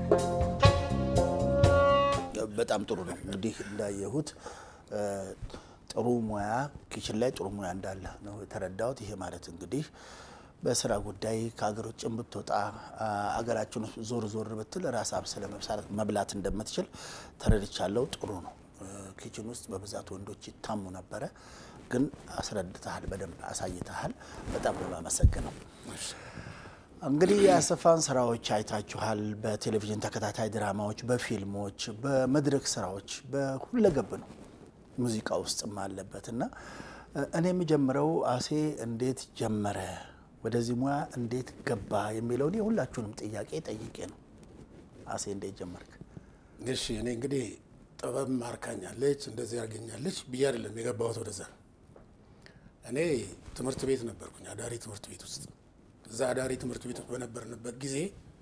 በጣም ጥሩ ነው እንግዲህ እንዳየሁት ጥሩ ሙያ ኪችን ላይ ጥሩ ሙያ እንዳለ ነው የተረዳሁት ይሄ ማለት እንግዲህ በስራ ጉዳይ ከሀገር ውጭ ብትወጣ አገራችን ዞር ዞር ብትል ራስ አብስለ መብላት እንደምትችል ተረድቻለሁ ጥሩ ነው ኪችን ውስጥ በብዛት ወንዶች ይታሙ ነበር ግን አስረድተሃል በደንብ አሳይተሃል በጣም ነው ማመሰግነው እንግዲህ ያሰፋን ስራዎች አይታችኋል በቴሌቪዥን ተከታታይ ድራማዎች በፊልሞች በመድረክ ስራዎች በሁለገብ ነው ሙዚቃ ውስጥ ማለበትና እኔ የምጀምረው አሴ እንዴት ጀመረ ወደዚህ ሙያ እንዴት ገባ የሚለው ነው ሁላችሁንም ጥያቄ ጠይቄ ነው አሴ እንዴት ጀመርክ እሺ እኔ እንግዲህ ጥበብ ማርካኛለች እንደዚህ ያርገኛለች ብዬ አይደለም የገባሁት ወደዛ እኔ ትምህርት ቤት ነበርኩኝ አዳሪ ትምህርት ቤት ውስጥ እዛ አዳሪ ትምህርት ቤት በነበርንበት ጊዜ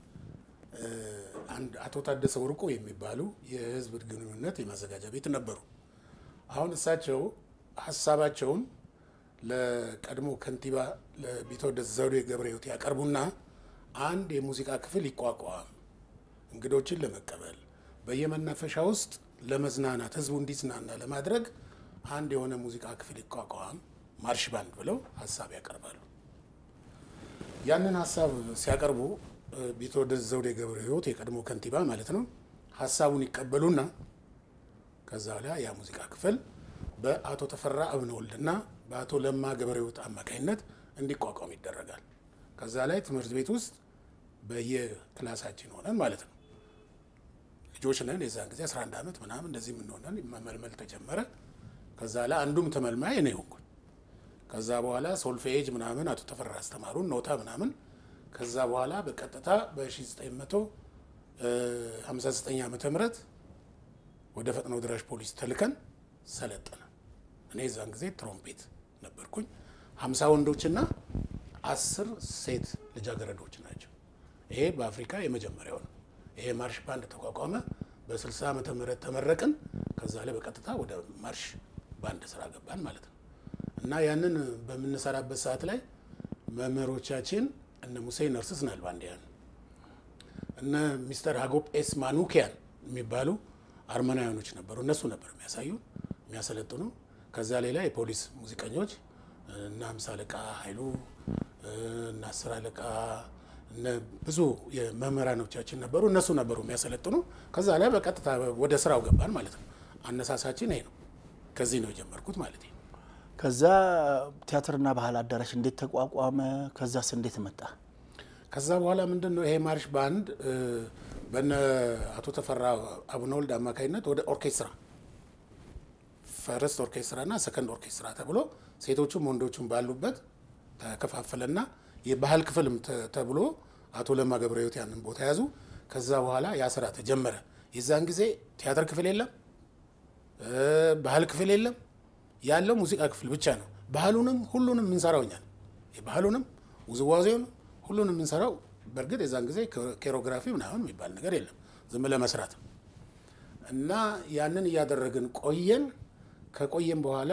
አንድ አቶ ታደሰ ወርቁ የሚባሉ የህዝብ ግንኙነት የማዘጋጃ ቤት ነበሩ አሁን እሳቸው ሐሳባቸውን ለቀድሞ ከንቲባ ለቢተወደድ ዘውዴ ገብረሕይወት ያቀርቡና አንድ የሙዚቃ ክፍል ይቋቋም እንግዶችን ለመቀበል በየመናፈሻ ውስጥ ለመዝናናት ህዝቡ እንዲዝናና ለማድረግ አንድ የሆነ ሙዚቃ ክፍል ይቋቋም ማርሽ ባንድ ብለው ሐሳብ ያቀርባሉ ያንን ሐሳብ ሲያቀርቡ ቢተወደድ ዘውዴ ገብረሕይወት የቀድሞ ከንቲባ ማለት ነው ሐሳቡን ይቀበሉና ከዛ ላይ ያ ሙዚቃ ክፍል በአቶ ተፈራ አብነወልድና በአቶ ለማ ገብረሕይወት አማካይነት እንዲቋቋም ይደረጋል ከዛ ላይ ትምህርት ቤት ውስጥ በየክላሳችን ሆነን ማለት ነው ልጆች ነን የዛን ጊዜ 11 አመት ምናምን እንደዚህ ምን ሆነን መመልመል ተጀመረ ከዛ ላይ አንዱም ተመልማይ እኔ ሆንኩኝ ከዛ በኋላ ሶልፌጅ ምናምን አቶ ተፈራ አስተማሩን ኖታ ምናምን ከዛ በኋላ በቀጥታ በ1959 ዓመተ ምህረት ወደ ፈጥኖ ድራሽ ፖሊስ ተልከን ሰለጠነ እኔ ዛን ጊዜ ትሮምፔት ነበርኩኝ 50 ወንዶችና 10 ሴት ልጃገረዶች ናቸው ይሄ በአፍሪካ የመጀመሪያው ነው ይሄ ማርሽ ባንድ ተቋቋመ በ60 ዓመተ ምህረት ተመረቅን ከዛ ላይ በቀጥታ ወደ ማርሽ ባንድ ስራ ገባን ማለት ነው እና ያንን በመነሰራበት ሰዓት ላይ መምህሮቻችን እነ ሙሴ ነርስስ ናልባንዲያን እነ ሚስተር ሃጎፕ ኤስ ማኑኪያን የሚባሉ አርመናውያኖች ነበሩ እነሱ ነበር የሚያሰለጥኑ ከዛ ሌላ የፖሊስ ሙዚቀኞች እና 50 አለቃ ኃይሉ እና 10 አለቃ እነ ብዙ የመምህራኖቻችን ነበሩ እነሱ ነበሩ የሚያሰለጥኑ ከዛ ላይ በቀጥታ ወደ ስራው ገባን ማለት ነው አነሳሳችን ይሄ ነው ከዚህ ነው የጀመርኩት ማለት ነው ከዛ ቲያትርና ባህል አዳራሽ እንዴት ተቋቋመ ከዛስ እንዴት መጣ ከዛ በኋላ ምንድነው ይሄ ማርሽ ባንድ በነ አቶ ተፈራ አብነወልድ አማካይነት ወደ ኦርኬስትራ ፈርስት ኦርኬስትራና ሰከንድ ኦርኬስትራ ተብሎ ሴቶቹም ወንዶቹም ባሉበት ተከፋፈለና የባህል ክፍልም ተብሎ አቶ ለማ ገብረሕይወት ያንን ቦታ ያዙ ከዛ በኋላ ያ ስራ ተጀመረ የዛን ጊዜ ቲያትር ክፍል የለም ባህል ክፍል የለም ያለው ሙዚቃ ክፍል ብቻ ነው ባህሉንም ሁሉንም እንሰራውኛል የባህሉንም ውዝዋዜውን ሁሉንም እንሰራው በርግጥ የዛን ጊዜ ኮሪዮግራፊ ምናምን የሚባል ነገር የለም ዝም ለመስራት እና ያንን ያደረግን ቆየን ከቆየን በኋላ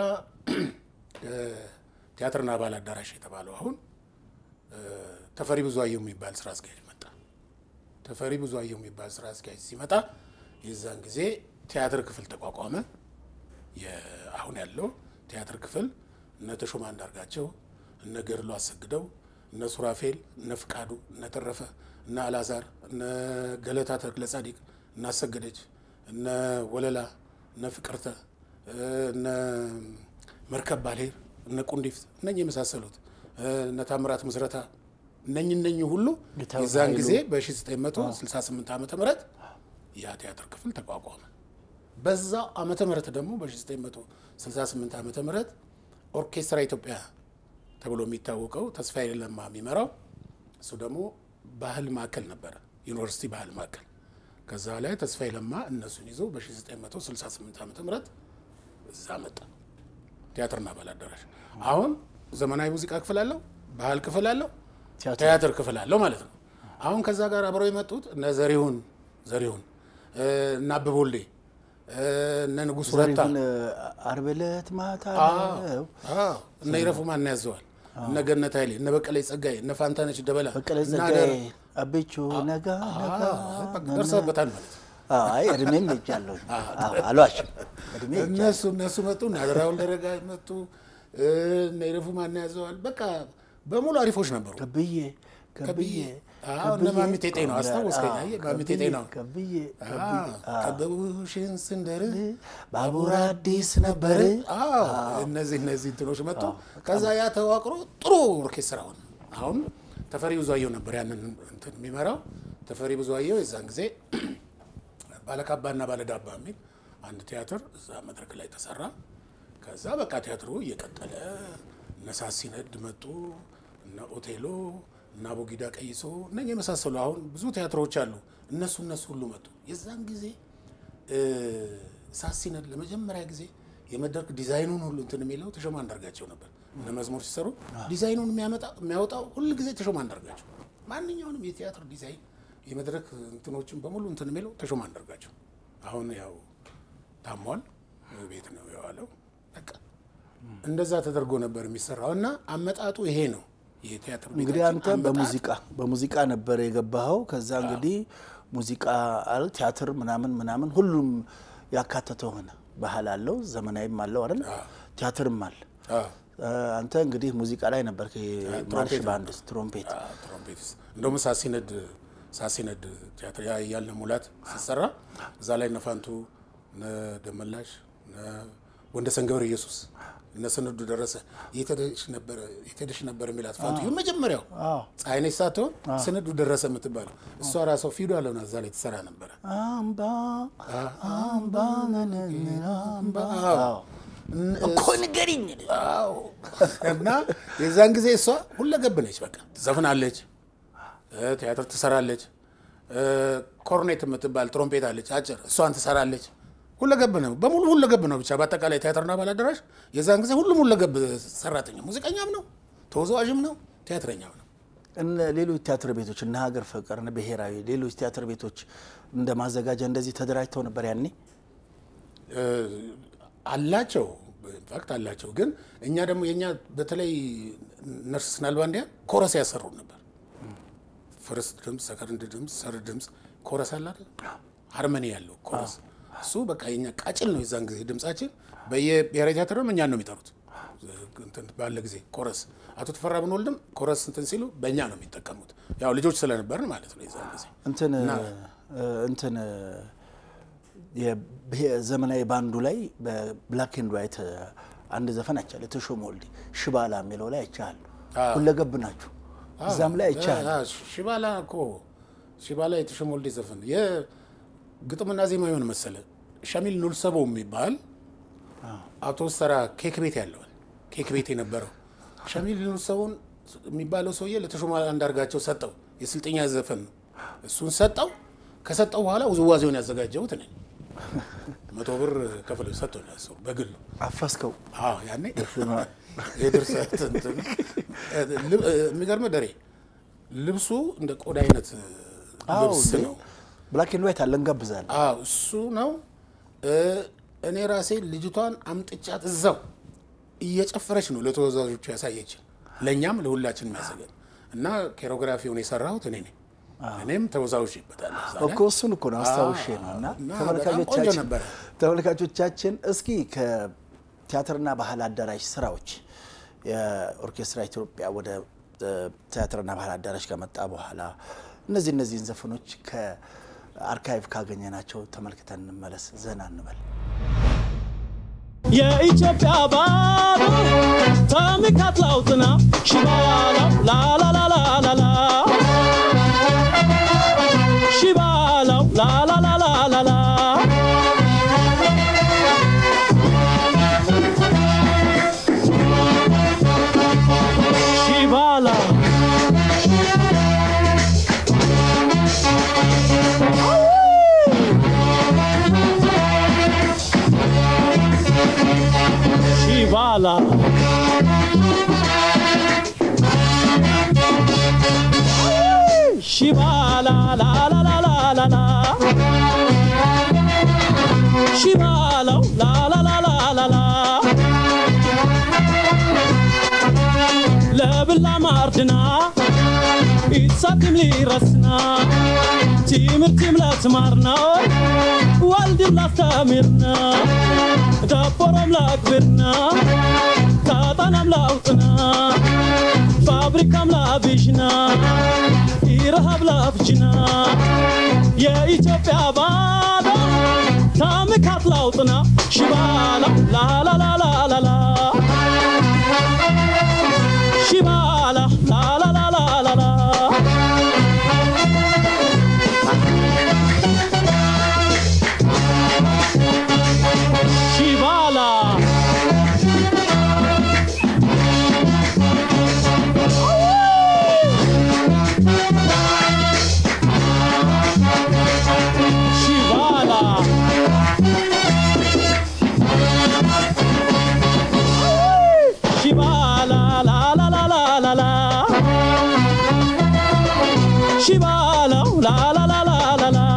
ቲያትርና ባህል አዳራሽ የተባለው አሁን ተፈሪ ብዙአየሁ የሚባል ስራ አስኪያጅ መጣ ተፈሪ ብዙአየሁ የሚባል ስራ አስኪያጅ ሲመጣ የዛን ጊዜ ቲያትር ክፍል ተቋቋመ አሁን ያለው ቲያትር ክፍል እነ ተሾማ አንዳርጋቸው እነ ገርሉ አሰግደው እነ ሱራፌል እነ ፍቃዱ እነ ተረፈ እነ አላዛር እነ ገለታ ተክለ ጻዲቅ እነ አሰገደች እነ ወለላ እነ ፍቅርተ እነ መርከብ ባሌር እነ ቁንዲፍ እነኚህ የመሳሰሉት እነ ታምራት መስረታ እነኚህ ሁሉ የዛን ጊዜ በ1968 ዓመተ ምህረት ያ ቲያትር ክፍል ተቋቋመ በዛ ዓመተ ምህረት ደግሞ በ1968 ዓመተ ምህረት ኦርኬስትራ ኢትዮጵያ ተብሎ የሚታወቀው ተስፋዬ ለማ የሚመራው እሱ ደግሞ ባህል ማዕከል ነበር ዩኒቨርሲቲ ባህል ማዕከል ከዛ ላይ ተስፋዬ ለማ እነሱን ይዞ በ1968 ዓመተ ምህረት እዛ መጣ ቲያትርና ባህል አዳራሽ አሁን ዘመናዊ ሙዚቃ ክፍል አለው ባህል ክፍል አለው ቲያትር ክፍል አለው ማለት ነው አሁን ከዛ ጋር አብረው የመጡት እነ ዘሪሁን እና አበቦልዴ እነ ንጉስ ረታ አርበለት ማታ እነ ይረፉ ማን ያዘዋል እነ ገነት ኃይሌ እነ በቀለ ጸጋዬ እነ ፋንታነች ደበላ በቀለ ጸጋዬ አብቹ ነጋ ደርሰበታል ማለት አይ እድሜም ይቻለው አሏሽ እድሜ እነሱ መጡ ናድራውን ደረጋ መጡ ነይረፉ ማን ያዘዋል በቃ በሙሉ አሪፎች ነበሩ ከብዬ እና ማሚቴ ጤና አስተዋወስከኝ አይ ማሚቴ ጤና ከበቡሽን ስንደር ባቡር አዲስ ነበር እነዚህ እንትኖች መጡ ከዛ ያ ተዋቅሮ ጥሩ ኦርኬስትራውን አሁን ተፈሪ ብዙአየሁ ነበር ያንን እንትን የሚመራው ተፈሪ ብዙአየሁ የዛን ጊዜ ባለካባና ባለዳባ የሚል አንድ ቲያትር እዛ መድረክ ላይ ተሰራ ከዛ በቃ ቲያትሩ እየቀጠለ ነሳሲነድ መጡ እና ኦቴሎ እና ቦጊዳ ቀይሶ እነኛ የመሳሰሉ አሁን ብዙ ቲያትሮች አሉ እነሱ ሁሉ መጡ የዛን ጊዜ ሳሲነድ ለመጀመሪያ ጊዜ የመድረክ ዲዛይኑን ሁሉ እንትን የሚለው ተሾማ አንዳርጋቸው ነበር እና መዝሙር ሲሰሩ ዲዛይኑን የሚያወጣው ሁሉ ጊዜ ተሾማ አንዳርጋቸው ማንኛውንም የቲያትር ዲዛይን የመድረክ እንትኖችን በሙሉ እንትን የሚለው ተሾማ አንዳርጋቸው አሁን ያው ታሟል ቤት ነው ያዋለው በቃ እንደዛ ተደርጎ ነበር የሚሰራውና አመጣጡ ይሄ ነው የቲያትር ቤት እንግዲህ አንተ በሙዚቃ ነበር የገባኸው ከዛ እንግዲህ ሙዚቃ አል ቲያትር ምናምን ሁሉም ያካተተው ሆነ ባህል አለው ዘመናዊም አለው አይደል ቲያትርም አለ አንተ እንግዲህ ሙዚቃ ላይ ነበር ከማርሽ ባንድ ትሮምፔት እንደውም ሳሲነድ ቲያትር ያለ ሙላት ሲሰራ እዛ ላይ ነፋንቱ ደመላሽ ወንደሰን ገብረ ኢየሱስ እነሰነዱ ደረሰ የተደሽ ነበር የሚላት ፋንቱ የመጀመሪያው ፀሐይነሽ ሳትሆን ሰነዱ ደረሰ የምትባለው እሷ ራሷ ፊዶ አለና እዛ ላይ ተሰራ ነበር አምባ እኮ ንገሪኝ እና የዛን ጊዜ እሷ ሁለገብ ነች በቃ ትዘፍናለች ቲያትር ትሰራለች ኮርኔት የምትባል ትሮምፔት አለች አጭር እሷን ትሰራለች ሁለገብ ነው በሙሉ ሁለገብ ነው ብቻ በአጠቃላይ ቲያትርና ባላደራሽ የዛን ጊዜ ሁሉም ሁለገብ ሰራተኛ ሙዚቀኛም ነው ተወዛዋዥም ነው ቲያትረኛም ነው እነ ሌሎች ቲያትር ቤቶች እና ሀገር ፍቅር እና ብሔራዊ ሌሎች ቲያትር ቤቶች እንደማዘጋጃ እንደዚህ ተደራጅተው ነበር ያኔ አላቸው ፋክት አላቸው ግን እኛ ደግሞ የኛ በተለይ ነርስ ናልባንዲያ ኮረስ ያሰሩ ነበር ፈርስት ድምጽ ሰከንድ ድምጽ ሰርድ ድምጽ ኮረስ አለ አይደል ሃርመኒ ያለው ኮረስ እሱ በቃ የኛ ቃጭል ነው የዛን ጊዜ ድምጻችን በየብሔራዊ ቲያትርም እኛን ነው የሚጠሩት እንትን ባለ ጊዜ ኮረስ አቶ ተፈራ ብንወልድም ኮረስ እንትን ሲሉ በእኛ ነው የሚጠቀሙት ያው ልጆች ስለነበርን ማለት ነው የዛን ጊዜ እንትን የዘመናዊ ባንዱ ላይ በብላክ ኤንድ ዋይት አንድ ዘፈን አቻለ ተሾመ ወልዴ ሽባላ የሚለው ላይ አይቻል ሁለገብ ናችሁ እዛም ላይ አይቻል ሽባላ የተሾመ ወልዴ ዘፈን የግጥምና ዜማ ይሆን መሰለ ሻሚል ኑልሰቦ የሚባል አቶ ሰራ ኬክ ቤት ያለው ኬክ ቤት የነበረው ሻሚል ኑልሰቦን የሚባለው ሰውዬ ለተሾመ አንዳርጋቸው ሰጠው የስልጠኛ ዘፈን እሱን ሰጠው ከሰጠው በኋላ ውዝዋዜውን ያዘጋጀውት ነኝ 100 ብር ከፍለው ሰጥቶኝ ያሰው በግል አፋስከው ያኔ የድርሰት እንትን የሚገርም ደሬ ልብሱ እንደ ቆዳ አይነት ልብስ ነው ብላክ ኤንድ ዋይት አለን ጋብዛል እሱ ነው እኔ ራሴ ልጅቷን አምጥጫት እዛው እየጨፈረች ነው ለተወዛዦቹ ያሳየች ለኛም ለሁላችን የሚያሳየን እና ኮሪዮግራፊውን የሰራሁት እኔ ነኝ እኔም ተወዛውሽበታል እኮ እሱን እኮ ነው አስተዋውሼ ነውና ተመልካቾቻችን እስኪ ከቲያትርና ባህል አዳራሽ ስራዎች የኦርኬስትራ ኢትዮጵያ ወደ ቲያትርና ባህል አዳራሽ ከመጣ በኋላ እነዚህን ዘፈኖች ከአርካይቭ ካገኘናቸው ተመልክተን እንመለስ ዘና እንበል የኢትዮጵያ ባባ ታሚካትላውትና ሽባላ ላላላላላ ሽባላ ላላላላላ ሽባላ Shivala Shivala la la la la la la Shivala la la la la la la La bella mardina It's إساتم لي رسنا تيمر تملا تمارنا والدي لا استمرنا دبرم لا كبرنا كاتنا لا وطنا فابريكا لا بيجنا إرهاب لا فجنا يا إثيوبيا بادا تامك هتلاوطنا شبالا لا لا لا لا لا لا شبالا لا لا لا لا لا لا شبالا شبالا لا لا لا لا لا لا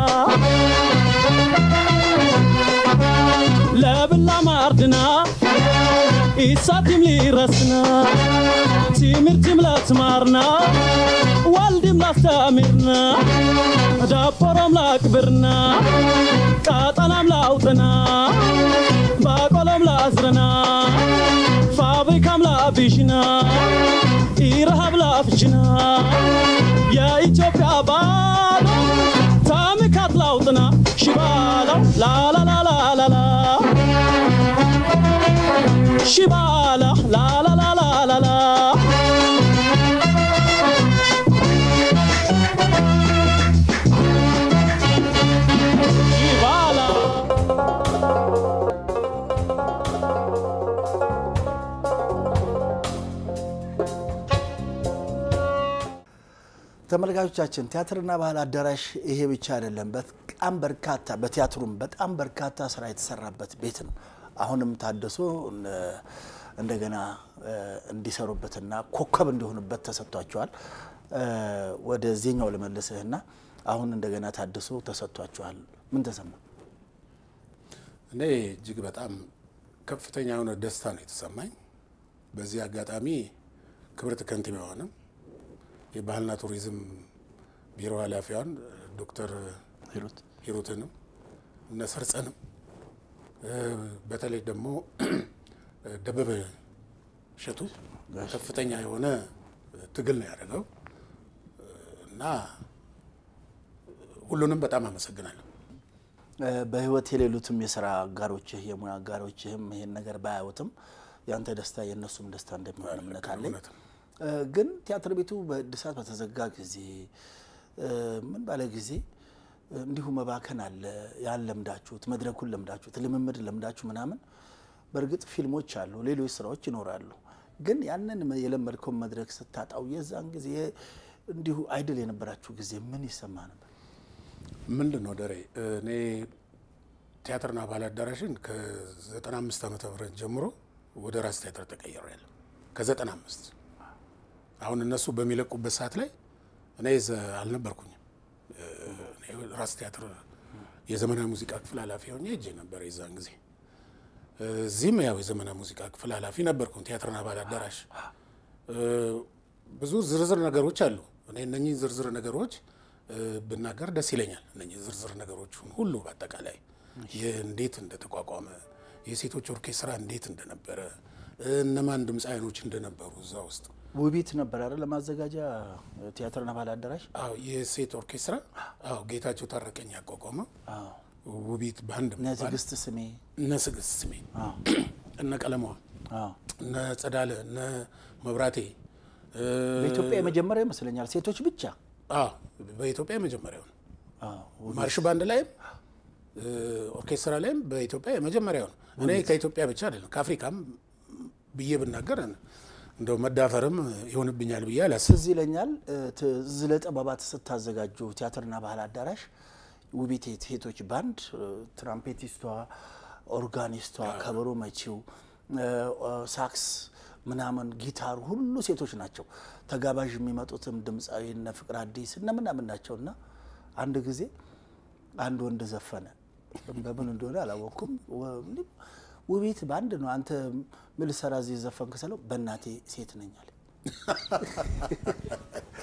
لا بالله مردنا إساتم لي رسنا تيمر تملا تمارنا والدي ملا استمرنا دبرم لا كبرنا كاتنا ملا وطنا باقولم لا أزرنا فابريكا ملا بيجنا إرهاب لا فجنا يا إثيوبيا بادا تامك هتلاوطنا شبالا لا لا لا لا لا لا شبالا لا لا لا لا لا لا ተመልካቾቻችን ቲያትርና ባህል አዳራሽ ይሄ ብቻ አይደለም በጣም በርካታ በቲያትሩም በጣም በርካታ ስራ የተሰራበት ቤት ነው አሁንም ታደሱ እንደገና እንዲሰሩበትና ኮከብ እንዲሆኑበት ተሰጥቷቸዋል ወደ ዚህኛው ለመለሰህና አሁን እንደገና ታደሱ ተሰጥቷቸዋል ምን ተሰማ እኔ እጅግ በጣም ከፍተኛ የሆነ ደስታ ነው የተሰማኝ በዚህ አጋጣሚ ክብርት ከንቲባዋንም የባህልና ቱሪዝም ቢሮ ኃላፊዋን ዶክተር ሂሩትንም ነሰርጸንም በተለይ ደግሞ ደበበ ሸቱ ከፍተኛ የሆነ ትግል ነው ያደረገው እና ሁሉንም በጣም አመሰግናለሁ በህይወት የሌሉትም የሥራ አጋሮችህ የሙያ አጋሮችህም ይሄን ነገር ባያዩትም ያንተ ደስታ የነሱም ደስታ እንደሚሆን እምነት አለኝ ግን ቲያትር ቤቱ በእድሳት በተዘጋ ጊዜ ምን ባለ ጊዜ እንዲሁ መባከን አለ ያለምዳችሁት መድረኩን ለምዳችሁት ልምምድ ለምዳችሁ ምናምን በርግጥ ፊልሞች አሉ ሌሎች ስራዎች ይኖራሉ ግን ያንን የለመድከው መድረክ ስታጣው የዛን ጊዜ እንዲሁ አይድል የነበራችሁ ጊዜ ምን ይሰማ ነበር ምንድነው ደሬ እኔ ቲያትርና ባህል አዳራሽን ከ95 ዓመተ ምህረት ጀምሮ ወደ ራስ ቲያትር ተቀይሬያለሁ ከ95 አሁን እነሱ በሚለቁበት ሰዓት ላይ እኔ አልነበርኩኝ ራስ ቲያትር የዘመናዊ ሙዚቃ ክፍል ኃላፊ ሆኜ እጄ ነበር የዛን ጊዜ እዚህም ያው የዘመናዊ ሙዚቃ ክፍል ኃላፊ ነበርኩኝ ቲያትርና ባህል አዳራሽ ብዙ ዝርዝር ነገሮች አሉ እኔ እነኚህ ዝርዝር ነገሮች ብናገር ደስ ይለኛል እነኚህ ዝርዝር ነገሮችን ሁሉ በአጠቃላይ እንዴት እንደተቋቋመ የሴቶች ኦርኬስትራ እንዴት እንደነበረ እነማን ድምጻዮች እንደነበሩ እዛ ውስጥ ውቢት ነበር አይደል ለማዘጋጃ ቲያትርና ባህል አዳራሽ አዎ የሴት ኦርኬስትራ አዎ ጌታቸው ታረቀኝ ያቋቋመ አዎ ውቢት ባንድ ነስግስት ስሜ አዎ እነ ቀለማው አዎ እነ ጸዳለ እነ መብራቴ በኢትዮጵያ የመጀመሪያ ይመስለኛል ሴቶች ብቻ አዎ በኢትዮጵያ የመጀመሪያው አዎ ማርሽ ባንድ ላይም ኦርኬስትራ ላይም በኢትዮጵያ የመጀመሪያው እኔ ከኢትዮጵያ ብቻ አይደለም ከአፍሪካም ብዬ ብናገር እንደው መዳፈርም ይሆንብኛል ብዬ አላስብ ይለኛል ዝለጠባባት ስታዘጋጁ ቲያትርና ባህል አዳራሽ ውቢት ሴቶች ባንድ ትራምፔቲስቷ ኦርጋኒስቷ ከበሮ መቺው ሳክስ ምናምን ጊታር ሁሉ ሴቶች ናቸው ተጋባዥ የሚመጡትም ድምጻዊ እና ፍቅር አዲስ እና ምናምን ናቸውና አንድ ጊዜ አንድ ወንድ ዘፈነ በምን እንደሆነ አላወኩም ውቢት ባንድ ነው አንተ ምን ሰራዚ ዘፈንክ ሰለው በእናቴ ሴት ነኝ አለ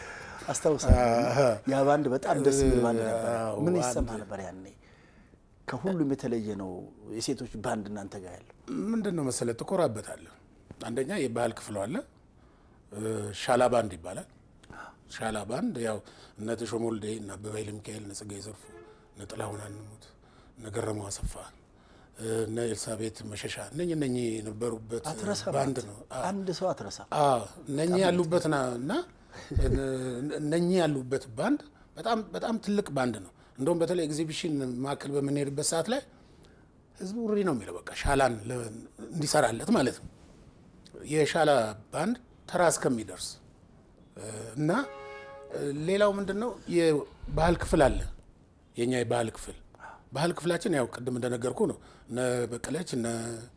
አስታውሳለሁ። ያ ባንድ በጣም ደስ የሚል ባንድ ነበር። ምን ይሰማ ነበር ያኔ? ከሁሉም የተለየ ነው የሴቶች ባንድ እናንተ ጋር ያለው። ምንድነው መሰለህ ትኮራበታለህ። አንደኛ የባህል ክፍሉ አለ፣ ሻላ ባንድ ይባላል። ሻላ ባንድ ያው እነ ተሾመ ወልዴ እና አበበ ኃይለ ሚካኤል እና ጸጋዬ ዘርፉ እና ጥላሁን አንሙት እና ገረመው አሰፋ እና ኤልሳቤት መሸሻ እነኚህ የነበሩበት ባንድ ነው። አንድ ሰው አትረሳ። እነኚህ ያሉበት እና እነኚህ ያሉበት ባንድ በጣም ትልቅ ባንድ ነው። እንደውም በተለይ ኤግዚቢሽን ማዕከል በምንሄድበት ሰዓት ላይ ህዝቡ ሪ ነው የሚለው በቃ ሻላን እንዲሰራለት ማለት ነው። የሻላ ባንድ ተራ እስከሚደርስ እና ሌላው ምንድነው የባህል ክፍል አለ። የኛ የባህል ክፍላችን ያው ቅድም እንደነገርኩ ነው። እነ በቀለች እነ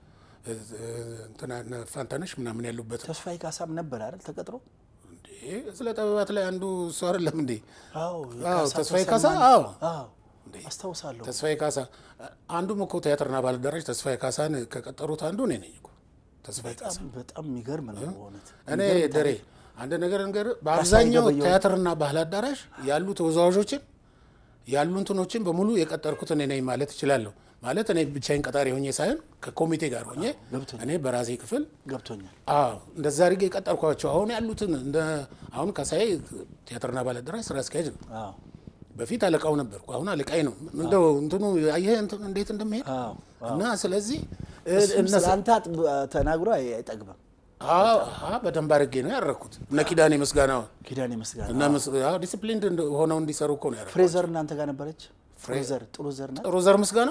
ፋንታነሽ ምናምን ያሉበት። ተስፋዬ ካሳም ነበር አይደል ተቀጥሮ? ስለ ጥበባት ላይ አንዱ እሱ አይደለም እንዴ? አዎ ተስፋዬ ካሳ። አስታውሳለሁ። ተስፋዬ ካሳ አንዱም እኮ ቲያትርና ባህል አዳራሽ ተስፋዬ ካሳን ከቀጠሩት አንዱ እኔ ነኝ እኮ። ተስፋዬ ካሳ በጣም የሚገርም ነው በእውነት። እኔ ደሬ አንድ ነገር በአብዛኛው ቲያትርና ባህል አዳራሽ ያሉ ተወዛዋዦችን ያሉ እንትኖችን በሙሉ የቀጠርኩት እኔ ነኝ ማለት እችላለሁ። ማለት እኔ ብቻዬን ቀጣሪ ሆኜ ሳይሆን ከኮሚቴ ጋር ሆኜ እኔ በራሴ ክፍል ገብቶኛል። እንደዛ አድርጌ የቀጠርኳቸው አሁን ያሉትን አሁን ካሳዬ ቲያትርና ባህል አዳራሽ ስራ አስኪያጅ ነው። በፊት አለቃው ነበርኩ፣ አሁን አለቃይ ነው። እንደው እንትኑ አየህ እንዴት እንደሚሄድ እና ስለዚህ አንተ ተናግሮ አይጠግብም። በደንብ አድርጌ ነው ያደረኩት። እነ ኪዳኔ ምስጋናው እና ዲሲፕሊን ሆነው እንዲሰሩ እኮ ነው ያደረኩት። ፍሬዘር እናንተ ጋር ነበረች። ፍሬዘር ጥሩ ዘር ምስጋናው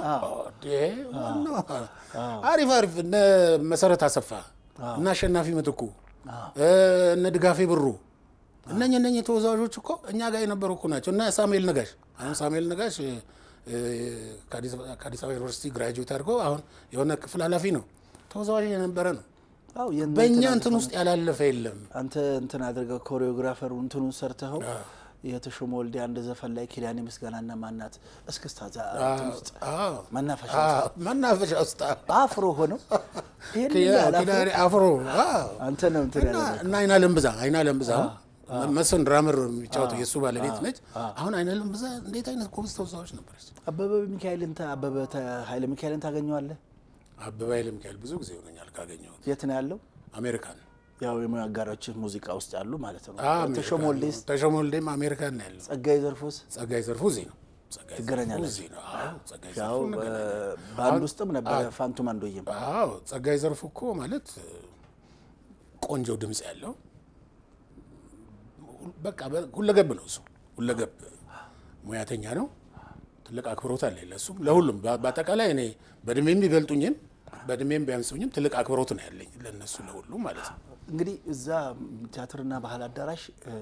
አሪፍ እነ መሰረት አሰፋ እና አሸናፊ ምትኩ እነ ድጋፌ ብሩ እነኚህ ተወዛዋዦች እኮ እኛ ጋር የነበሩ እኮ ናቸው። እና ሳሙኤል ነጋሽ አሁን ሳሙኤል ነጋሽ ከአዲስ አበባ ዩኒቨርሲቲ ግራጁዌት አድርጎ አሁን የሆነ ክፍል ኃላፊ ነው። ተወዛዋዥ የነበረ ነው። በእኛ እንትን ውስጥ ያላለፈ የለም። አንተ እንትን አድርገው ኮሪዮግራፈሩ እንትኑን ሰርተኸው የተሾመ ወልዴ አንድ ዘፈን ላይ ኪዳኔ ምስጋናና ማናት እስክስታ ውስጥ መናፈሻ ውስጥ አፍሮ ሆነው ኪዳኔ አፍሮ አንተ ነው እንትን ያለው እና አይና ለምብዛ መስፍን ድራመር የሚጫወተው የሱ ባለቤት ነች። አሁን አይና ለምብዛ እንዴት አይነት ኮንስ ተወዛዋዥ ነበረች። አበበ ኃይለ ሚካኤልን ታገኘዋለህ? አበበ ኃይለ ሚካኤል ብዙ ጊዜ ሆነኛል ካገኘሁት። የት ነው ያለው? አሜሪካን። ያው የሙያ አጋሮች ሙዚቃ ውስጥ ያሉ ማለት ነው። ተሾመ ወልዴም አሜሪካን ነው ያለው። ጸጋዬ ዘርፉ እዚህ ነው። ትገናኛለህ? ያው ባንድ ውስጥም ነበር ፋንቱ ማንዶዬም። ጸጋዬ ዘርፉ እኮ ማለት ቆንጆ ድምጽ ያለው በቃ ሁለገብ ነው እሱ። ሁለገብ ሙያተኛ ነው። ትልቅ አክብሮት አለ ለሱም ለሁሉም። በአጠቃላይ እኔ በእድሜም ቢበልጡኝም በእድሜም ቢያንሱኝም ትልቅ አክብሮት ነው ያለኝ ለነሱ ለሁሉም ማለት ነው። እንግዲህ እዛ ቲያትርና ባህል አዳራሽ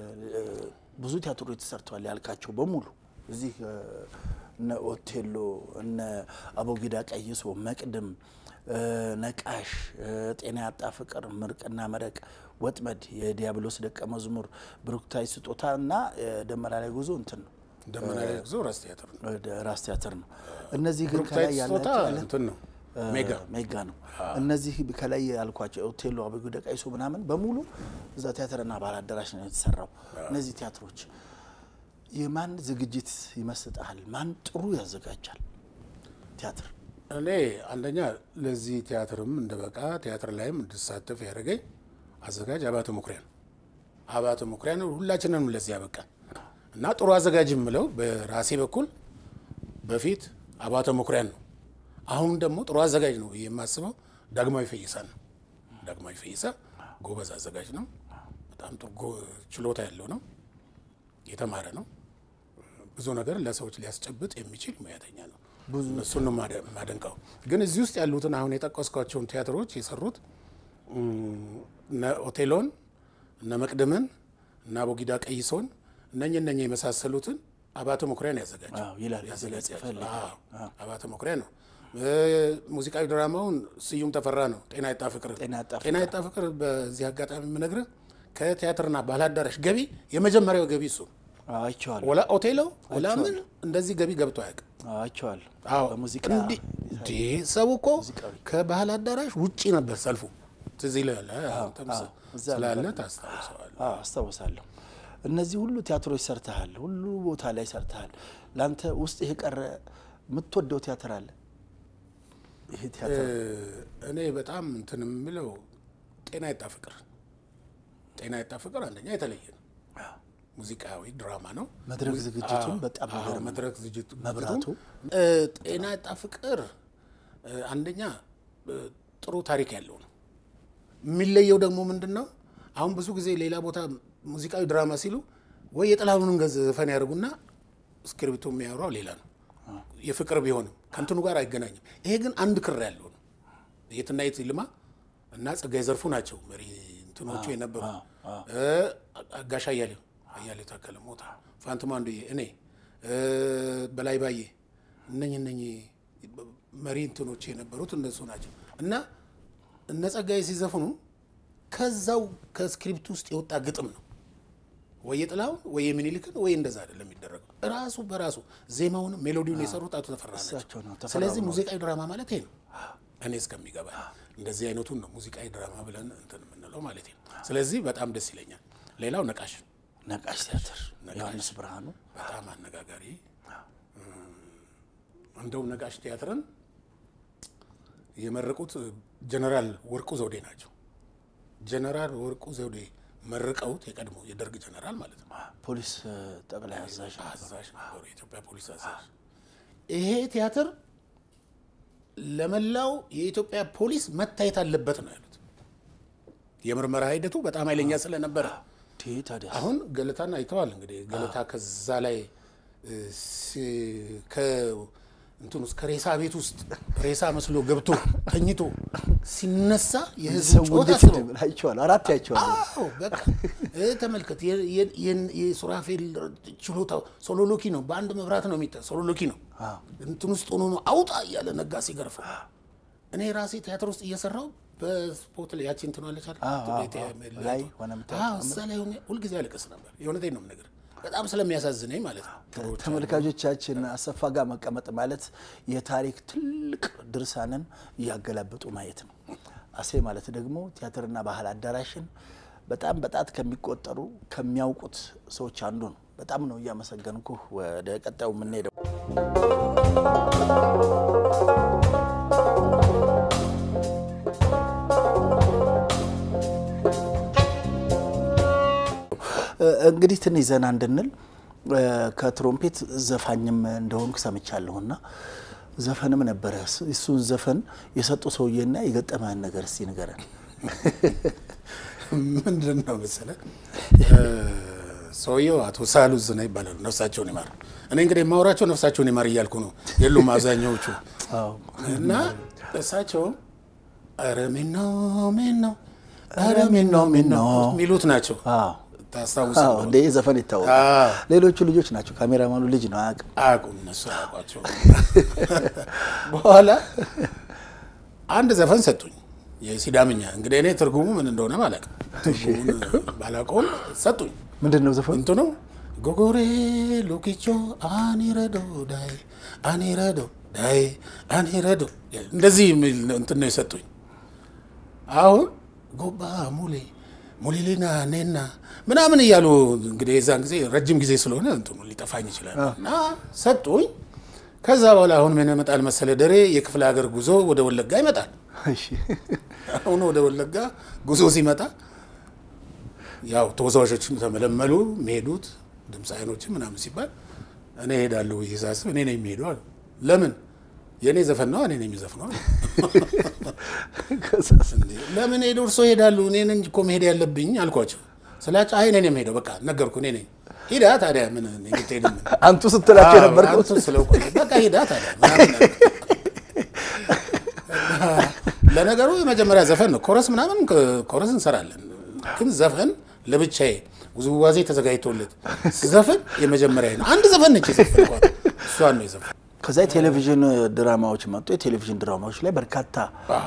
ብዙ ቲያትሮች ተሰርተዋል ያልካቸው በሙሉ እዚህ እነ ኦቴሎ እነ አቦጊዳ ቀይሶ መቅድም ነቃሽ ጤና ያጣ ፍቅር ምርቅና መረቅ ወጥመድ የዲያብሎስ ደቀ መዝሙር ብሩክታይ ስጦታና ደመራ ላይ ጉዞ እንትን ነው። ደመራ ላይ ጉዞ ራስ ቲያትር ነው። እነዚህ ግን ከላይ ያላቸው እንትን ነው ሜጋ ነው። እነዚህ ከላይ ያልኳቸው ኦቴሎ አቦጊዳ ቀይሶ ምናምን በሙሉ እዛ ቲያትርና ባህል አዳራሽ ነው የተሰራው። እነዚህ ቲያትሮች የማን ዝግጅት ይመስጣል? ማን ጥሩ ያዘጋጃል ቲያትር? እኔ አንደኛ ለዚህ ቲያትርም እንደበቃ ቲያትር ላይም እንድሳተፍ ያደረገኝ አዘጋጅ አባተ ሙክሪያ ነው። ሁላችንንም ለዚህ ያበቃ እና ጥሩ አዘጋጅ የምለው በራሴ በኩል በፊት አባተ ሙክሪያ ነው። አሁን ደግሞ ጥሩ አዘጋጅ ነው የማስበው ዳግማዊ ፈይሳ ነው። ዳግማዊ ፈይሳ ጎበዝ አዘጋጅ ነው። በጣም ጥሩ ችሎታ ያለው ነው። የተማረ ነው። ብዙ ነገር ለሰዎች ሊያስጨብጥ የሚችል ሙያተኛ ነው። እሱን ነው ማደንቀው። ግን እዚህ ውስጥ ያሉትን አሁን የጠቀስኳቸውን ቲያትሮች የሰሩት እነ ኦቴሎን እነ መቅደምን እና አቦጊዳ ቀይሶን እነኚህ የመሳሰሉትን አባተ ሙክሪያ ነው ያዘጋጀው። አባተ ሙክሪያ ነው። ሙዚቃዊ ድራማውን ስዩም ተፈራ ነው። ጤና ይጣ ፍቅር በዚህ አጋጣሚ የምነግርህ ከቲያትርና ባህል አዳራሽ ገቢ የመጀመሪያው ገቢ እሱ አይቻለሁ። ወላ ኦቴሎ ወላ ምን እንደዚህ ገቢ ገብቶ አያውቅም። አይቻለሁ። በሙዚቃ ሰው እኮ ከባህል አዳራሽ ውጪ ነበር ሰልፉ። ትዝ ይላል ስላለ ታስታውሳለህ? አስታውሳለሁ። እነዚህ ሁሉ ቲያትሮች ሰርተሃል ሁሉ ቦታ ላይ ሰርተሃል ላንተ ውስጥ ይሄ ቀረ ምትወደው ቲያትር አለ ይሄ ቲያትር እኔ በጣም እንትን የምለው ጤና ይጣፍቅር አንደኛ የተለየ ነው ሙዚቃዊ ድራማ ነው መድረክ ዝግጅቱን በጣም ነገር መድረክ ዝግጅቱ መብራቱ ጤና ይጣፍቅር አንደኛ ጥሩ ታሪክ ያለው ነው የሚለየው ደግሞ ምንድነው አሁን ብዙ ጊዜ ሌላ ቦታ ሙዚቃዊ ድራማ ሲሉ ወይ የጥላሁንን ዘፈን ያርጉና ስክሪፕቱ የሚያወራው ሌላ ነው የፍቅር ቢሆንም ከንቱኑ ጋር አይገናኝም ይሄ ግን አንድ ክር ያለው ነው የትና ይልማ እና ጸጋይ ዘርፉ ናቸው መሪ እንትኖቹ የነበሩ ጋሻ አያሌው ታከለ ሞታ ፋንቱማ አንዱዬ እኔ በላይ ባዬ እነኝ መሪ እንትኖቹ የነበሩት እነሱ ናቸው እና እነ ጸጋይ ሲዘፍኑ ከዛው ከስክሪፕት ውስጥ የወጣ ግጥም ነው ወይ የጥላው ወይ ምኒልክን ወይ እንደዛ አይደለም የሚደረገው ራሱ በራሱ ዜማውን ሜሎዲውን የሰሩት አቶ ተፈራ ናቸው ስለዚህ ሙዚቃዊ ድራማ ማለት ይሄ ነው እኔ እስከሚገባ እንደዚህ አይነቱን ነው ሙዚቃዊ ድራማ ብለን እንትን የምንለው ማለት ነው ስለዚህ በጣም ደስ ይለኛል ሌላው ነቃሽ ቲያትር ዮሐንስ ብርሃኑ በጣም አነጋጋሪ እንደው ነቃሽ ቲያትርን የመረቁት ጀነራል ወርቁ ዘውዴ ናቸው ጀነራል ወርቁ ዘውዴ መርቀውት የቀድሞ የደርግ ጀነራል ማለት ነው ፖሊስ ጠቅላይ አዛዥ ነበሩ የኢትዮጵያ ፖሊስ አዛዥ ይሄ ቲያትር ለመላው የኢትዮጵያ ፖሊስ መታየት አለበት ነው ያሉት የምርመራ ሂደቱ በጣም ኃይለኛ ስለነበረ አሁን ገለታን አይተዋል እንግዲህ ገለታ ከዛ ላይ እንትኑስ ከሬሳ ቤት ውስጥ ሬሳ መስሎ ገብቶ ተኝቶ ሲነሳ የህዝብ ጮታ ነው አይቻል አራት ያቻል በቃ ተመልከት የሱራፌል ችሎታው ሶሎሎኪ ነው በአንድ መብራት ነው የሚታ ሶሎሎኪ ነው እንትኑ ውስጥ ሆኖ ነው አውጣ ያለ ነጋሲ ገርፈው እኔ ራሴ ቲያትር ውስጥ እየሰራው በስፖርት ላይ ያቺ እንትኑ አለች አይደል ላይ ሆነምታ እዛ ላይ ሁሉ ጊዜ አለቀስ ነበር የሆነቴን ነው ነገር በጣም ስለሚያሳዝነኝ ማለት ነው ተመልካቾቻችን አሰፋ ጋር መቀመጥ ማለት የታሪክ ትልቅ ድርሳንን ያገላበጡ ማየት ነው አሴ ማለት ደግሞ ቲያትርና ባህል አዳራሽን በጣም በጣት ከሚቆጠሩ ከሚያውቁት ሰዎች አንዱ ነው በጣም ነው ያመሰገንኩ ወደ ቀጣዩ ምን ሄደው እንግዲህ ትንሽ ዘና እንድንል ከትሮምፔት ዘፋኝም እንደሆንኩ ሰምቻለሁና ዘፈንም ነበር እሱን ዘፈን የሰጡ ሰውዬና የገጠመን ነገር እስቲ ንገረን ምንድነው መሰለህ ሰውዬው አቶ ሳሉ ዝና ይባላል ነፍሳቸውን ይማር እኔ እንግዲህ ማውራቸው ነፍሳቸውን ይማር ይያልኩ ነው የሉም አዛኛዎቹ እና እሳቸው አረሚኖ ሚሉት ናቸው ታስታውሳለህ እንዴ ዘፈን ይታወቅ ሌሎቹ ልጆች ናቸው ካሜራማኑ ልጅ ነው አቁም እነሱ አቋቸው በኋላ አንድ ዘፈን ሰጡኝ የሲዳምኛ እንግዲህ እኔ ትርጉሙ ምን እንደሆነ ማለት ትርጉሙን ባላቆም ሰጡኝ ምንድነው ዘፈን እንቱ ነው ጎጎሬ ሉኪቾ አኒረዶ ዳይ እንደዚህ እንትን ነው የሰጡኝ አሁን ጎባ ሙሊሊና ነና ምናምን ይያሉ እንግዲህ የዛን ጊዜ ረጅም ጊዜ ስለሆነ እንትኑ ሊጠፋኝ ይችላል እና ሰጡኝ ከዛ በኋላ አሁን ምን መጣል መሰለ ደሬ የክፍለ ሀገር ጉዞ ወደ ወለጋ ይመጣል እሺ አሁን ወደ ወለጋ ጉዞ ሲመጣ ያው ተወዛዋዦችም ተመለመሉ መሄዱት ድምጻይኖችም ምናምን ሲባል እኔ ሄዳለሁ ይዛስብ እኔ ነኝ የሚሄደው አለ ለምን የኔ ዘፈን ነው እኔ ነኝ የሚዘፍነው ለምን ሄዶርሶ ሄዳሉ እኔ ነኝ እኮ መሄድ ያለብኝ አልኳቸው ስላቸው አይ እኔ ነኝ የምሄደው በቃ ነገርኩ እኔ ነኝ ሄዳ ታዲያ ምን እንግዲህ አንቱ ስትላቸው ነበር አንቱ ስለቆይ በቃ ሄዳ ታዲያ ለነገሩ የመጀመሪያ ዘፈን ነው ኮረስ ምናምን ኮረስ እንሰራለን ግን ዘፈን ለብቻዬ ውዝዋዜ ተዘጋጅቶለት ዘፈን የመጀመሪያ ነው አንድ ዘፈን ነች ዘፈን እሷን ነው ዘፈን ከዛ ቴሌቪዥን ድራማዎች መጡ የቴሌቪዥን ድራማዎች ላይ በርካታ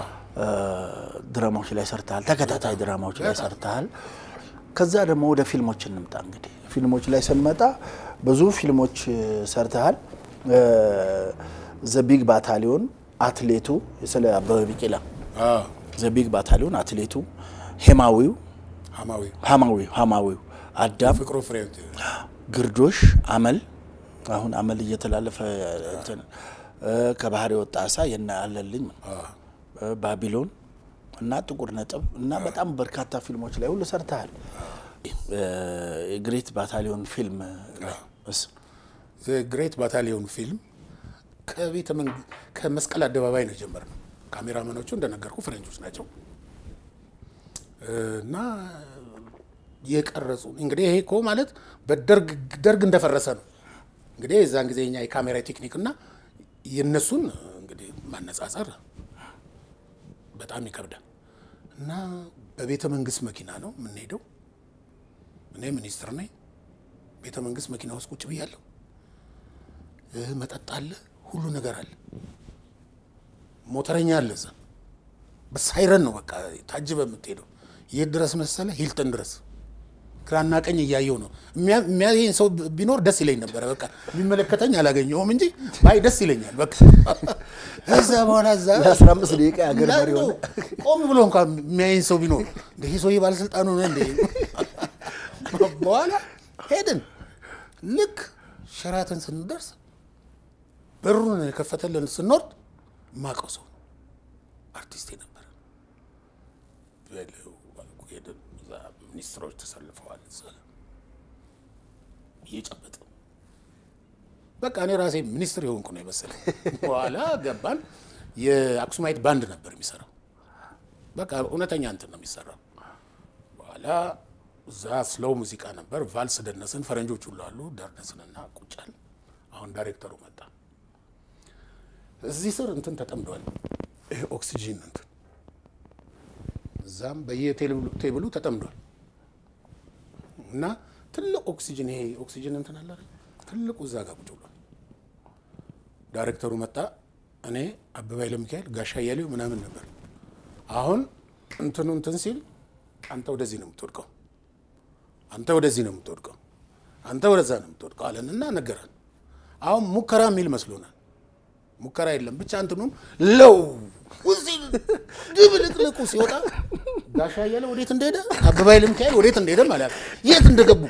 ድራማዎች ላይ ሰርተሃል ተከታታይ ድራማዎች ላይ ሰርተሃል ከዛ ደግሞ ወደ ፊልሞች እንምጣ እንግዲህ ፊልሞች ላይ ስንመጣ ብዙ ፊልሞች ሰርተሃል ዘ ቢግ ባታሊዮን አትሌቱ ስለ አበበ ቢቂላ ዘ ቢግ ባታሊዮን አትሌቱ ሄማዊው አዳም፣ ፍቅሩ ፍሬው፣ ግርዶሽ፣ አመል አሁን አመል እየተላለፈ እንትን ከባህር የወጣ አሳ የና አለልኝ ባቢሎን እና ጥቁር ነጥብ እና በጣም በርካታ ፊልሞች ላይ ሁሉ ሰርተሃል። ግሬት ባታሊዮን ፊልም ግሬት ባታሊዮን ፊልም ከመስቀል አደባባይ ነው ጀመርነው። ካሜራማኖቹ እንደነገርኩ ፈረንጆች ናቸው እና የቀረጹ እንግዲህ ይሄ እኮ ማለት በደርግ እንደፈረሰ ነው እንግዲህ የዛን ጊዜ እኛ የካሜራ ቴክኒክ እና የነሱን እንግዲህ ማነጻጸር በጣም ይከብዳል። እና በቤተ መንግስት መኪና ነው የምንሄደው። እኔ ሚኒስትር ነኝ። ቤተ መንግስት መኪና ውስጥ ቁጭ ብያለሁ። መጠጥ አለ፣ ሁሉ ነገር አለ። ሞተረኛ አለ እዛ። በሳይረን ነው በቃ ታጅበ የምትሄደው። የት ድረስ መሰለ? ሂልተን ድረስ። ግራና ቀኝ እያየው ነው። የሚያየኝ ሰው ቢኖር ደስ ይለኝ ነበር። በቃ የሚመለከተኝ አላገኘውም እንጂ ባይ ደስ ይለኛል። በቃ እዛ በኋላ እዛ 15 ደቂቃ ያገር ማሪ ሆነ ቆም ብሎ እንኳን የሚያየኝ ሰው ቢኖር ይሄ ሰውዬ ባለስልጣኑ ነው እንዴ? በኋላ ሄድን። ልክ ሸራተን ስንደርስ በሩን የከፈተልን ስንወርድ ማቀው ሰው አርቲስት ነበር። ሚኒስትሮች ተሰልፈዋል። እየጨበጠ በቃ እኔ ራሴ ሚኒስትር የሆንኩ ነው የመሰለኝ። በኋላ ገባን። የአክሱማይት ባንድ ነበር የሚሰራው። በቃ እውነተኛ እንትን ነው የሚሰራው። በኋላ እዛ ስሎው ሙዚቃ ነበር። ቫልስ ደነስን። ፈረንጆች ሁሉ አሉ። ደነስንና ቁጫል። አሁን ዳይሬክተሩ መጣ። እዚህ ስር እንትን ተጠምዷል። ይሄ ኦክሲጂን እንትን እዛም በየቴብሉ ተጠምዷል። እና ትልቅ ኦክሲጂን ይሄ ኦክሲጂን እንትን አለ አይደል? ትልቁ እዛ ጋር ቁጭ ብሏል። ዳይሬክተሩ መጣ። እኔ አበባ ለሚካኤል ጋሻ ያለው ምናምን ነበር። አሁን እንትኑ እንትን ሲል አንተ ወደዚህ ነው የምትወድቀው፣ አንተ ወደዚህ ነው የምትወድቀው፣ አንተ ወደዛ ነው የምትወድቀው አለንና ነገረን። አሁን ሙከራ የሚል መስሎናል። ሙከራ የለም። ብቻ እንትኑም ለው ወዚህ ድብልቅልቁ ሲወጣ ጋሻ ያለው ወዴት እንደሄደ አበባ ለሚካኤል ወዴት እንደሄደ ማለት የት እንደገቡ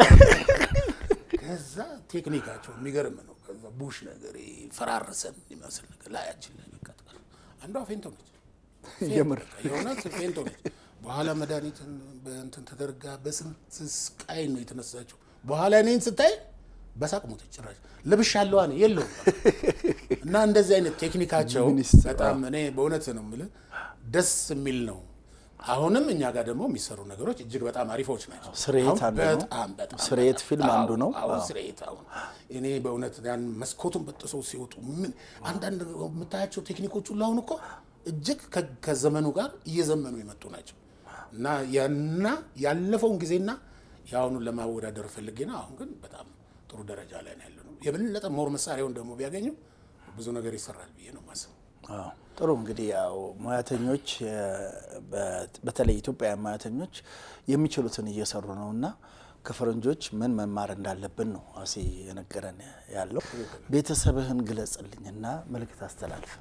ከዛ ቴክኒካቸው የሚገርም ነው። ከዛ ቡሽ ነገር ፈራረሰን ይመስል ነገር ላያችን ላይ ተቀጥቀ አንዷ ፌንቶ ነች። የምር የሆነች ፌንቶ ነች። በኋላ መድኃኒትን በእንትን ተደርጋ በስንት ስቃይ ነው የተነሳችው። በኋላ እኔን ስታይ በሳቅ ሞተች። ጭራሽ ለብሻለሁ አለ የለው እና እንደዚህ አይነት ቴክኒካቸው በጣም እኔ በእውነት ነው የምልህ ደስ የሚል ነው። አሁንም እኛ ጋር ደግሞ የሚሰሩ ነገሮች እጅግ በጣም አሪፎች ናቸው። ስሬት አንዱ ነው። ስሬት ፊልም አንዱ ነው። አዎ ስሬት አሁን እኔ በእውነት ያን መስኮቱን በጥሰው ሲወጡ ምን አንዳንድ የምታያቸው ቴክኒኮች ሁሉ አሁን እኮ እጅግ ከዘመኑ ጋር እየዘመኑ የመጡ ናቸው እና ያለፈውን ጊዜና ያሁኑን ለማወዳደር ፈልጌ ነው። አሁን ግን በጣም ጥሩ ደረጃ ላይ ነው ያለው። የበለጠ ሞር መሳሪያውን ደግሞ ቢያገኙ ብዙ ነገር ይሰራል ብዬ ነው የማስበው። ጥሩ እንግዲህ ያው ሙያተኞች በተለይ ኢትዮጵያውያን ሙያተኞች የሚችሉትን እየሰሩ ነውና ከፈረንጆች ምን መማር እንዳለብን ነው አሲ የነገረን ያለው። ቤተሰብህን ግለጽልኝና መልእክት አስተላልፍ።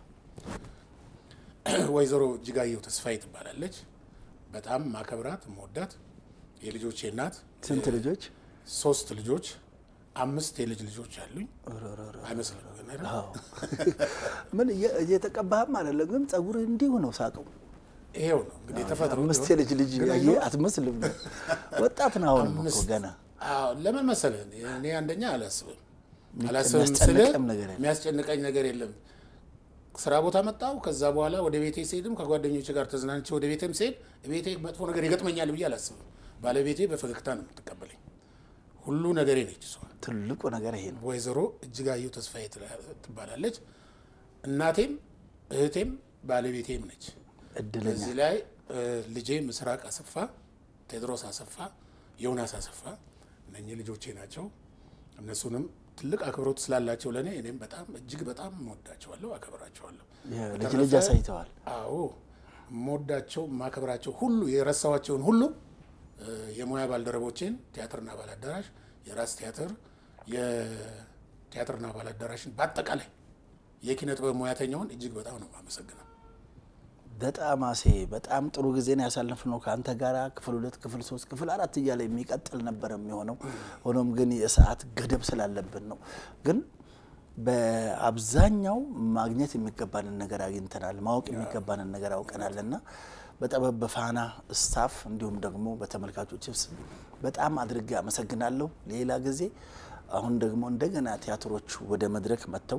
ወይዘሮ እጅጋየሁ ተስፋዬ ትባላለች። በጣም ማከብራት መወዳት የልጆቼ እናት። ስንት ልጆች? 3 ልጆች፣ 5 የልጅ ልጆች አሉኝ። አይመስልም ግን አይደል? ምን እየተቀባህም አይደለም ግን ጸጉር እንዲሁ ነው ሳቀው። ይሄው ነው እንግዲህ ተፈጥሮ። 5 የልጅ ልጅ አትመስልም። ወጣት ነው አሁን እኮ ገና። አዎ ለምን መሰለህ እኔ አንደኛ አላስብም የሚያስጨንቀኝ ነገር የለም። ስራ ቦታ መጣው። ከዛ በኋላ ወደ ቤቴ ስሄድም ከጓደኞቼ ጋር ተዝናንቼ ወደ ቤቴም ስሄድ ቤቴ መጥፎ ነገር ይገጥመኛል ብዬ አላስብም። ባለቤቴ በፈገግታ ነው የምትቀበለኝ። ሁሉ ነገሬ ነች እሷ። ትልቁ ነገር ይሄ ነው። ወይዘሮ እጅጋየሁ ተስፋዬ ትባላለች። እናቴም እህቴም ባለቤቴም ነች። እድለኛ እዚህ ላይ ልጄ ምስራቅ አሰፋ፣ ቴድሮስ አሰፋ፣ ዮናስ አሰፋ እነኚህ ልጆቼ ናቸው። እነሱንም ትልቅ አክብሮት ስላላቸው ለኔ እኔም በጣም እጅግ በጣም ወዳቸዋለሁ፣ አከብራቸዋለሁ። ልጅ አሳይተዋል። አዎ ሞዳቸው ማከብራቸው ሁሉ የረሳዋቸውን ሁሉ የሙያ ባልደረቦቼን ቲያትርና ባህል አዳራሽ፣ የራስ ቲያትር፣ የቲያትርና ባህል አዳራሽን በአጠቃላይ የኪነ ጥበብ ሙያተኛውን እጅግ በጣም ነው የማመሰግነው። በጣም አሴ በጣም ጥሩ ጊዜ ነው ያሳለፍነው ካንተ ጋራ ክፍል 2 ክፍል 3 ክፍል 4 እያለ የሚቀጥል ነበር የሚሆነው ሆኖም ግን የሰዓት ገደብ ስላለብን ነው ግን በአብዛኛው ማግኘት የሚገባንን ነገር አግኝተናል ማወቅ የሚገባንን ነገር አውቀናልና በጣም በፋና ስታፍ እንዲሁም ደግሞ በተመልካቾች ስም በጣም አድርጌ አመሰግናለሁ ሌላ ጊዜ አሁን ደግሞ እንደገና ቲያትሮች ወደ መድረክ መተው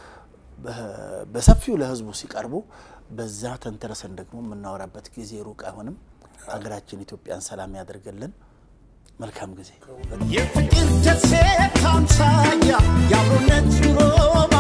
በሰፊው ለህዝቡ ሲቀርቡ በዛ ተንተረሰን ደግሞ ምናወራበት ጊዜ ሩቅ አይሆንም አገራችን ኢትዮጵያን ሰላም ያደርገልን መልካም ጊዜ የፍቅር ደሴት አምሳያ ያብሮነት ኑሮ